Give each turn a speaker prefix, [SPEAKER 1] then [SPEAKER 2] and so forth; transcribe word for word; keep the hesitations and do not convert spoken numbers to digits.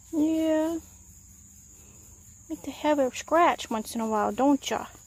[SPEAKER 1] Yeah. Like to have a scratch once in a while, don't ya?